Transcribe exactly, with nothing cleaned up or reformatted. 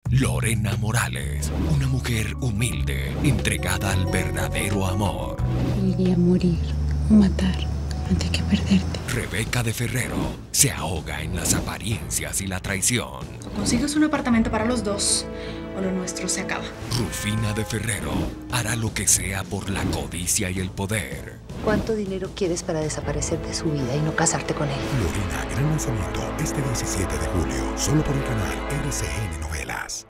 Lorena Morales, una mujer humilde, entregada al verdadero amor. Preferiría morir o matar antes que perderte. Rebeca de Ferrero se ahoga en las apariencias y la traición. O consigues un apartamento para los dos, o lo nuestro se acaba. Rufina de Ferrero hará lo que sea por la codicia y el poder. ¿Cuánto dinero quieres para desaparecer de su vida y no casarte con él? Lorena, gran lanzamiento este diecisiete de julio, solo por el canal R C N Novelas.